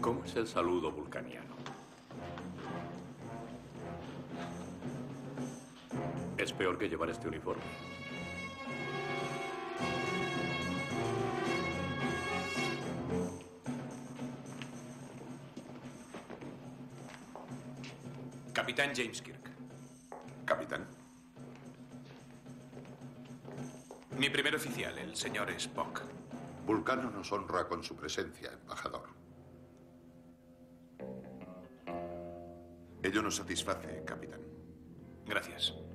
¿Cómo es el saludo vulcaniano? Es peor que llevar este uniforme. Capitán James Kirk. Capitán. Mi primer oficial, el señor Spock. Vulcano nos honra con su presencia, embajador. Ello nos satisface, capitán. Gracias.